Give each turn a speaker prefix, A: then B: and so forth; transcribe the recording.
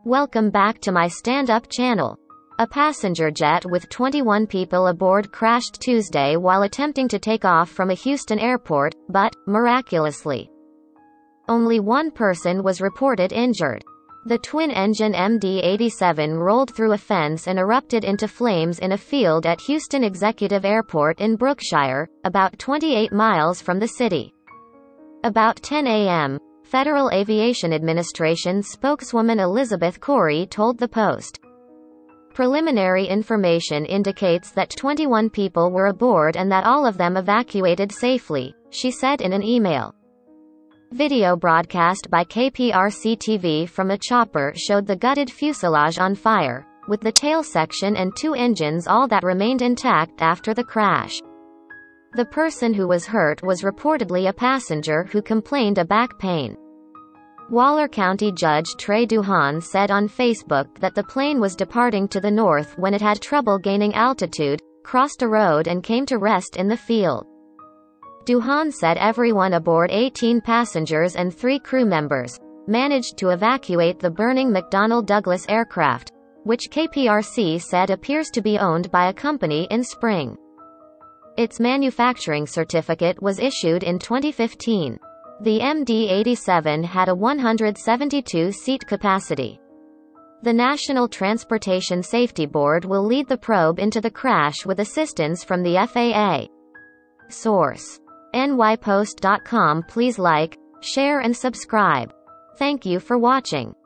A: Welcome back to my stand-up channel. A passenger jet with 21 people aboard crashed Tuesday while attempting to take off from a Houston airport, but, miraculously, only one person was reported injured. The twin-engine MD-87 rolled through a fence and erupted into flames in a field at Houston Executive Airport in Brookshire, about 28 miles from the city. About 10 a.m., Federal Aviation Administration spokeswoman Elizabeth Corey told the Post. Preliminary information indicates that 21 people were aboard and that all of them evacuated safely, she said in an email. Video broadcast by KPRC-TV from a chopper showed the gutted fuselage on fire, with the tail section and two engines all that remained intact after the crash. The person who was hurt was reportedly a passenger who complained of back pain. Waller County Judge Trey Duhon said on Facebook that the plane was departing to the north when it had trouble gaining altitude, crossed a road and came to rest in the field. Duhon said everyone aboard, 18 passengers and 3 crew members, managed to evacuate the burning McDonnell Douglas aircraft, which KPRC said appears to be owned by a company in Spring. Its manufacturing certificate was issued in 2015. The MD-87 had a 172-seat capacity. The National Transportation Safety Board will lead the probe into the crash with assistance from the FAA. Source: nypost.com. Please like, share and subscribe. Thank you for watching.